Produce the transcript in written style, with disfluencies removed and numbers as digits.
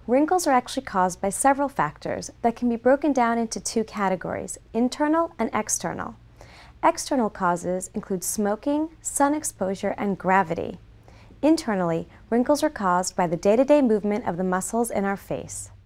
Wrinkles are actually caused by several factors that can be broken down into two categories, internal and external. External causes include smoking, sun exposure, and gravity. Internally, wrinkles are caused by the day-to-day movement of the muscles in our face.